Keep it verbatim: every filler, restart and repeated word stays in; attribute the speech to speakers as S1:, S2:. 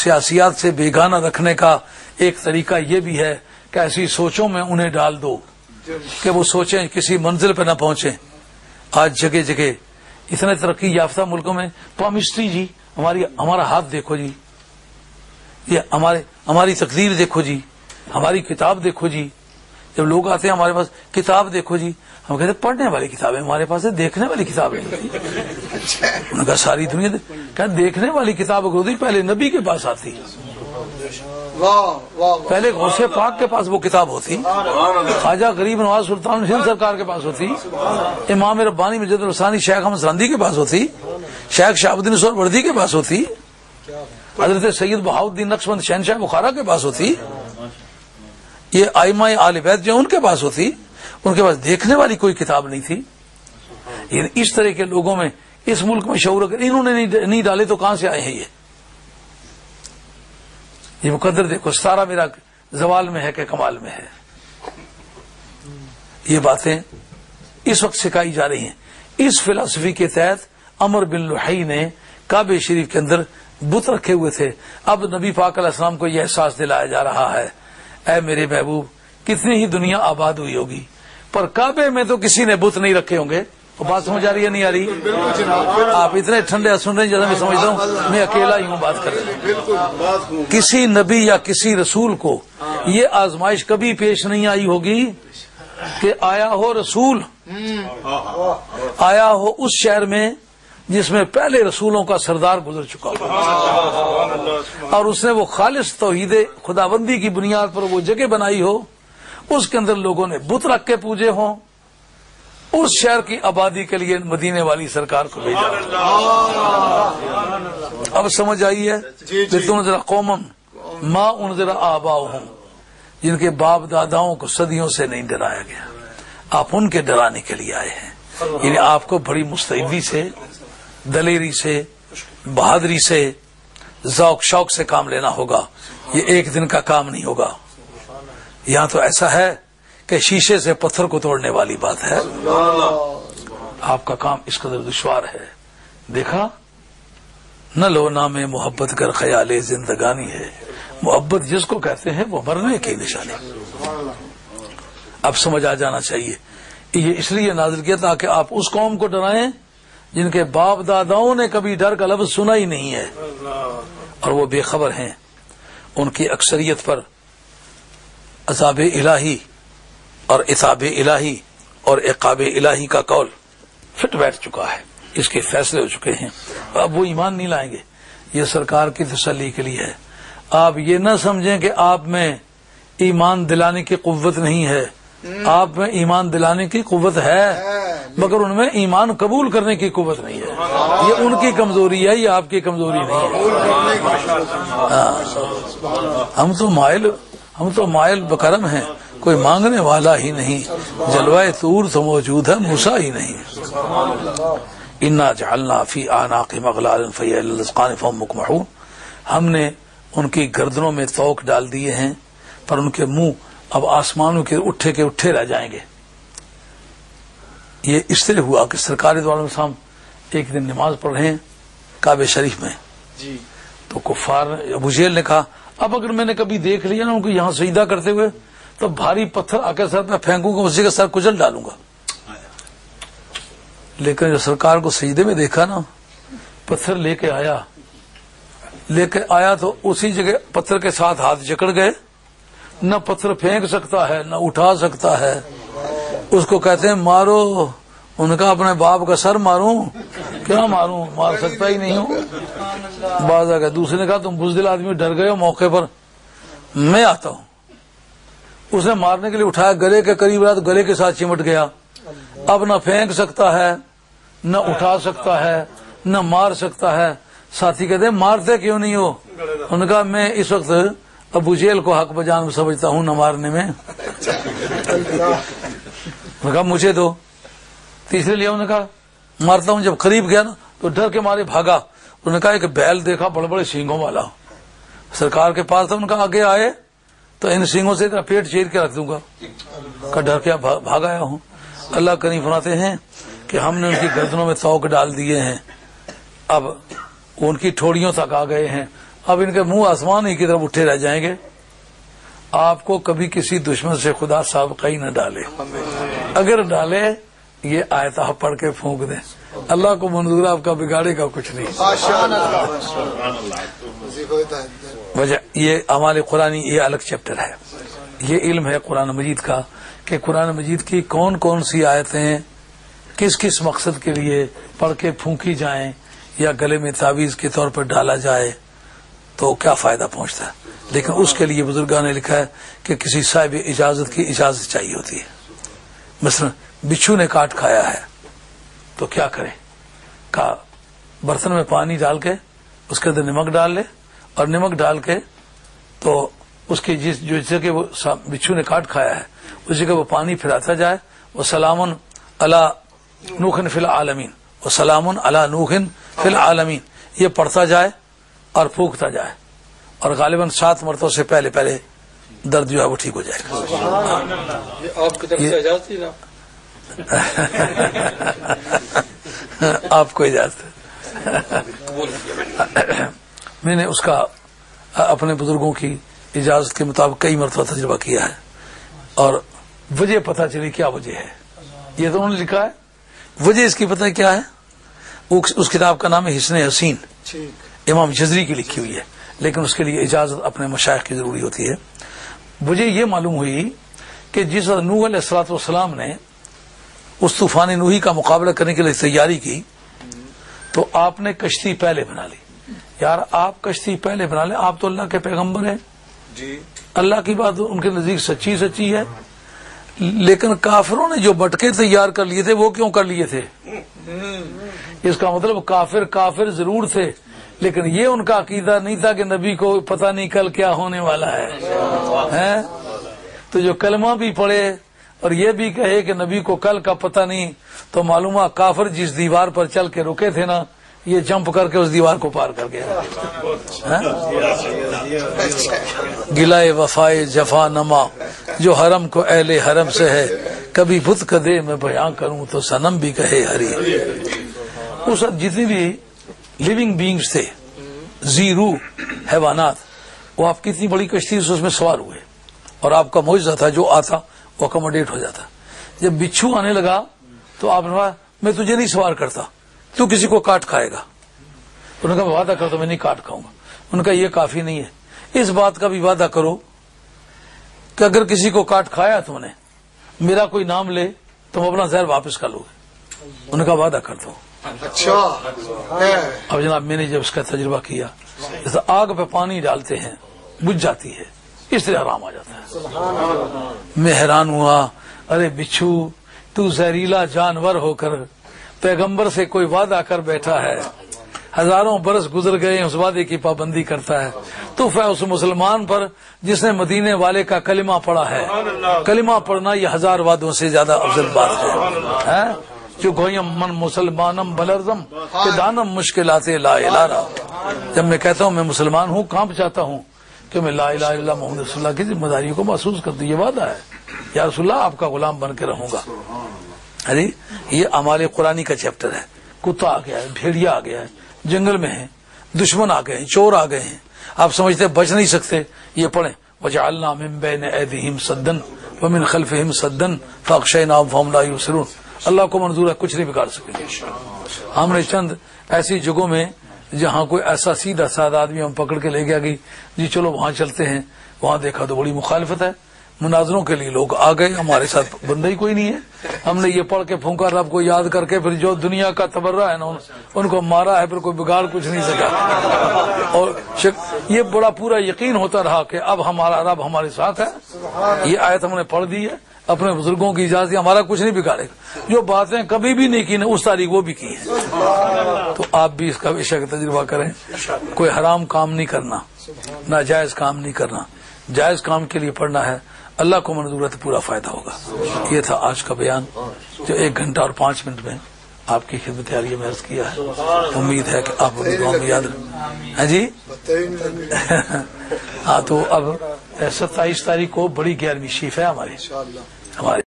S1: سیاسیات سے بیگانہ رکھنے کا ایک طریقہ یہ بھی ہے کہ ایسی سوچوں میں انہیں ڈال دو کہ وہ سوچیں کسی منزل پہ نہ پہنچیں. آج جگہ جگہ اتنے ترقی یافتہ ملکوں میں پامسٹری جی ہماری ہمارا ہاتھ دیکھو جی، یہ ہمارے ہماری تقدیر دیکھو جی، ہماری کتاب دیکھو جی. جب لوگ آتے ہیں ہمارے پاس کتاب دیکھو جی، ہم کہتے ہیں پڑھنے والی کتابیں ہمارے پاس ہے، دیکھنے والی کتاب نہیں. انہوں نے کہا ساری دنیا کیا دیکھنے والی کتاب ہوتی پہلے نبی کے پاس آتی، پہلے غوث پاک کے پاس وہ کتاب ہوتی، خواجہ غریب نواز سلطان ہند سرکار کے پاس ہوتی، امام ربانی مجد الرسانی شیخ احمد سرندی کے پاس ہوتی، شیخ شہاب الدین سہروردی کے پاس ہوتی، حضرت سید بہاؤالدین نقشبند شہنشاہ بخارا کے پاس ہوتی، یہ ائمہ آل بیت جو ان کے پاس ہوتی. ان کے پاس دیکھنے والی کوئی کتاب نہیں تھی. یعنی اس طرح کے لوگوں میں اس ملک میں شعور اگر انہوں نے نہیں ڈالے تو کہاں سے آئے ہیں؟ یہ یہ مقدر دیکھو سارا میرا زوال میں ہے کہ کمال میں ہے. یہ باتیں اس وقت سکھائی جا رہی ہیں. اس فلسفی کے تحت عمر بن لحی نے کعبہ شریف کے اندر بت رکھے ہوئے تھے. اب نبی پاک علیہ السلام کو یہ احساس دلایا جا رہا ہے اے میرے محبوب کتنی ہی دنیا آباد ہوئی ہوگی پر کعبے میں تو کسی نے بت نہیں رکھے ہوں گے. تو بات سمجھ آ رہی ہے نہیں آ رہی؟ آپ اتنے ٹھنڈے سن رہے ہیں جیسا میں سمجھتا ہوں میں اکیلا ہی ہوں بات کر رہا ہوں. کسی نبی یا کسی رسول کو یہ آزمائش کبھی پیش نہیں آئی ہوگی کہ آیا ہو رسول، آیا ہو اس شہر میں جس میں پہلے رسولوں کا سردار گزر چکا ہو اور اس نے وہ خالص توحید خداوندی کی بنیاد پر وہ جگہ بنائی ہو، اس کے اندر لوگوں نے بت رکھ کے پوجے ہوں. اس شہر کی آبادی کے لیے مدینے والی سرکار کو بھیجا. اب سمجھ آئی ہے کہ تم ذرا قومم ما انذر آباؤہم، جن کے باپ داداؤں کو صدیوں سے نہیں ڈرایا گیا، آپ ان کے ڈرانے کے لیے آئے ہیں. یعنی آپ کو بڑی مستعدی سے، دلیری سے، بہادری سے، ذوق شوق سے کام لینا ہوگا. یہ ایک دن کا کام نہیں ہوگا. یہاں تو ایسا ہے کہ شیشے سے پتھر کو توڑنے والی بات ہے. آپ کا کام اس قدر دشوار ہے. دیکھا نہ لو نام محبت کر خیال زندگانی ہے. محبت جس کو کہتے ہیں وہ مرنے کی نشانی. اب سمجھ آ جانا چاہیے. یہ اس لیے نازل کیا تاکہ آپ اس قوم کو ڈرائیں جن کے باپ داداؤں نے کبھی ڈر کا لفظ سنا ہی نہیں ہے اور وہ بے خبر ہیں. ان کی اکثریت پر عذاب الہی اور عتاب الہی اور عقاب الہی کا قول فٹ بیٹھ چکا ہے. اس کے فیصلے ہو چکے ہیں. اب وہ ایمان نہیں لائیں گے. یہ سرکار کی تسلی کے لیے ہے. آپ یہ نہ سمجھیں کہ آپ میں ایمان دلانے کی قوت نہیں ہے. آپ میں ایمان دلانے کی قوت ہے مگر ان میں ایمان قبول کرنے کی قوت نہیں ہے. یہ ان کی کمزوری ہے، یہ آپ کی کمزوری نہیں ہے. ہم تو مائل ہم تو مائل بکرم ہیں، کوئی مانگنے والا ہی نہیں. جلوہ طور تو موجود ہے، موسیٰ ہی نہیں. انا جعلنا فی اعناقہم اغلالا فہی الی الاذقان فہم مقمحون. ہم نے ان کی گردنوں میں طوق ڈال دیے ہیں پر ان کے منہ اب آسمانوں کے اٹھے کے اٹھے رہ جائیں گے. یہ اس طرح ہوا کہ سرکار دو عالم السلام ایک دن نماز پڑھ رہے ہیں کعبہ شریف میں جی. تو کفار ابو جہل نے کہا اب اگر میں نے کبھی دیکھ لیا نا ان کو یہاں سجدہ کرتے ہوئے تو بھاری پتھر آ کے سر پہ پھینکوں گا، اسی کا سر کچل ڈالوں گا. لیکن جو سرکار کو سجدے میں دیکھا نا، پتھر لے کے آیا لے کے آیا تو اسی جگہ پتھر کے ساتھ ہاتھ جکڑ گئے. نہ پتھر پھینک سکتا ہے نہ اٹھا سکتا ہے. اس کو کہتے ہیں مارو. ان کا اپنے باپ کا سر ماروں؟ کیا ماروں، مار سکتا ہی نہیں ہوں. بعض آ گیا. دوسرے نے کہا تم بزدل آدمی ڈر گئے ہو موقع پر، میں آتا ہوں. اس نے مارنے کے لیے اٹھایا، گلے کے قریب رہا تو گلے کے ساتھ چمٹ گیا. اب نہ پھینک سکتا ہے نہ اٹھا سکتا ہے نہ مار سکتا ہے. ساتھی کہتے ہیں مارتے کیوں نہیں ہو؟ انہوں نے کہا میں اس وقت ابو جہل کو حق بجان سمجھتا ہوں نہ مارنے میں. نے کہا مجھے دو. تیسرے لیا انہوں نے کہا مارتا ہوں. جب قریب گیا نا تو ڈر کے مارے بھاگا. انہوں نے کہا ایک بیل دیکھا بڑے بڑے سینگوں والا سرکار کے پاس تھا. ان کا آگے آئے تو ان سینگوں سے پیٹ چیر کے رکھ دوں گا. کہ ڈر کے بھاگ آیا ہوں. اللہ کریم فرماتے ہیں کہ ہم نے ان کی گردنوں میں طوق ڈال دیے ہیں. اب ان کی ٹھوڑیوں تک آ گئے ہیں. اب ان کے منہ آسمان ہی کی طرف اٹھے رہ جائیں گے. آپ کو کبھی کسی دشمن سے خدا سابقہ ہی نہ ڈالے. اگر ڈالے یہ آیت آپ پڑھ کے پھونک دیں, اللہ کو منظور آپ کا بگاڑے گا کچھ نہیں. وجہ یہ اعمال قرآنی یہ الگ چیپٹر ہے. یہ علم ہے قرآن مجید کا کہ قرآن مجید کی کون کون سی آیتیں کس کس مقصد کے لیے پڑھ کے پھونکی جائیں یا گلے میں تعویذ کے طور پر ڈالا جائے تو کیا فائدہ پہنچتا ہے. لیکن اس کے لیے بزرگان نے لکھا ہے کہ کسی صاحب اجازت کی اجازت چاہیے ہوتی ہے. مثلا بچھو نے کاٹ کھایا ہے تو کیا کرے, کہا برتن میں پانی ڈال کے اس کے اندر نمک ڈال لے اور نمک ڈال کے تو اس کی جس جو جگہ وہ بچھو نے کاٹ کھایا ہے اس جگہ وہ پانی پھراتا جائے. وہ سلامن علی نوح فی العالمین, وہ سلامن علی نوح فی العالمین, یہ پڑھتا جائے اور پھونکتا جائے اور غالباً سات مرتبہ سے پہلے پہلے درد جو ہے وہ ٹھیک ہو جائے گا.
S2: آپ کی طرف سے اجازت ہی نا
S1: آپ کو اجازت میں نے اس کا اپنے بزرگوں کی اجازت کے مطابق کئی مرتبہ تجربہ کیا ہے اور وجہ پتہ چلی کیا وجہ ہے. یہ تو انہوں نے لکھا ہے, وجہ اس کی پتہ کیا ہے. اس کتاب کا نام ہے حسن حسین, امام جزری کی لکھی ہوئی ہے, لیکن اس کے لیے اجازت اپنے مشائخ کی ضروری ہوتی ہے. مجھے یہ معلوم ہوئی کہ جس نوح علیہ الصلوۃ والسلام نے اس طوفان نوحی کا مقابلہ کرنے کے لیے تیاری کی تو آپ نے کشتی پہلے بنا لی. یار آپ کشتی پہلے بنا لیں, آپ تو اللہ کے پیغمبر ہیں
S2: جی,
S1: اللہ کی بات ان کے نزدیک سچی سچی ہے. لیکن کافروں نے جو بٹکے تیار کر لیے تھے وہ کیوں کر لیے تھے؟ اس کا مطلب کافر کافر ضرور تھے لیکن یہ ان کا عقیدہ نہیں تھا کہ نبی کو پتہ نہیں کل کیا ہونے والا ہے. تو جو کلمہ بھی پڑھے اور یہ بھی کہے کہ نبی کو کل کا پتہ نہیں, تو معلومہ کافر جس دیوار پر چل کے رکے تھے نا, یہ جمپ کر کے اس دیوار کو پار کر گیا. گلائے وفائے جفا نما جو حرم کو اہل حرم سے ہے, کبھی بت کدے میں بیاں کروں تو صنم بھی کہے ہری. اس وقت جتنی بھی لیونگ بینگز تھے, زیرو حیوانات, وہ آپ کتنی بڑی کشتی اس میں سوار ہوئے اور آپ کا معجزہ تھا جو آتا وہ اکوموڈیٹ ہو جاتا. جب بچھو آنے لگا تو آپ نے کہا میں تجھے نہیں سوار کرتا, تو کسی کو کاٹ کھائے گا. انہوں نے کہا وعدہ کرتا میں نہیں کاٹ کھاؤں گا. ان کا یہ کافی نہیں ہے, اس بات کا بھی وعدہ کرو کہ اگر کسی کو کاٹ کھایا تم نے, میرا کوئی نام لے, تم اپنا زہر واپس کر لو گے. انہوں نے کہا وعدہ کرتا ہوں.
S2: اچھا,
S1: اب جناب میں نے جب اس کا تجربہ کیا, جیسے آگ پہ پانی ڈالتے ہیں بجھ جاتی ہے, اس طرح آرام آ جاتا ہے. میں حیران ہوا, ارے بچھو تو زہریلا جانور ہو کر پیغمبر سے کوئی وعدہ کر بیٹھا ہے, ہزاروں برس گزر گئے اس وعدے کی پابندی کرتا ہے. تو ہے اس مسلمان پر جس نے مدینے والے کا کلمہ پڑھا ہے. کلمہ پڑھنا یہ ہزار وعدوں سے زیادہ افضل بات ہے. جو گویم من مسلمانم بلرزم کہ دانم مشکلات لا الہ. جب میں کہتا ہوں میں مسلمان ہوں, کہاں پہ چاہتا ہوں کہ میں لا الہ الا اللہ محمد رسول اللہ کی ذمہ داریوں کو محسوس کرتی. یہ وعدہ ہے, یا رسول اللہ آپ کا غلام بن کے رہوں گا. ارے یہ اعمال قرآنی کا چیپٹر ہے. کتا آ گیا ہے, بھیڑیا آ گیا ہے, جنگل میں ہیں, دشمن آ گئے ہیں, چور آ گئے ہیں, آپ سمجھتے بچ نہیں سکتے. یہ پڑھیں وجعلنا من بین ایدیہم سدا ومن خلفہم سدا فاغشیناہم فہم لا یبصرون. اللہ کو منظور ہے, کچھ نہیں بگاڑ سکیں گے. ہم نے چند ایسی جگہوں میں جہاں کوئی ایسا سیدھا سادہ آدمی ہم پکڑ کے لے گیا کہ جی چلو وہاں چلتے ہیں, وہاں دیکھا تو بڑی مخالفت ہے. مناظروں کے لیے لوگ آ گئے, ہمارے ساتھ بندہ ہی کوئی نہیں ہے. ہم نے یہ پڑھ کے پھونکا رب کو یاد کر کے, پھر جو دنیا کا تبرہ ہے نا ان کو مارا ہے, پھر کوئی بگاڑ کچھ نہیں سکا. اور یہ بڑا پورا یقین ہوتا رہا کہ اب ہمارا رب ہمارے ساتھ ہے. یہ آیت ہم نے پڑھ دی ہے, اپنے بزرگوں کی اجازت, ہمارا کچھ نہیں بگاڑے گا. جو باتیں کبھی بھی نہیں کی نا اس تاریخ وہ بھی کی ہیں. تو آپ بھی اس کا بے تجربہ کریں. کوئی حرام کام نہیں کرنا, ناجائز کام نہیں کرنا, جائز کام کے لیے پڑھنا ہے. اللہ کو منظور ہے تو پورا فائدہ ہوگا. یہ تھا آج کا بیان جو ایک گھنٹہ اور پانچ منٹ میں آپ کی خدمت عالیہ میں عرض کیا ہے. امید ہے کہ آپ اپنی دعا میں یاد رکھیں. ہاں جی ہاں, تو اب ستائیس تاریخ کو بڑی گیارہویں شیف ہے ہماری ہماری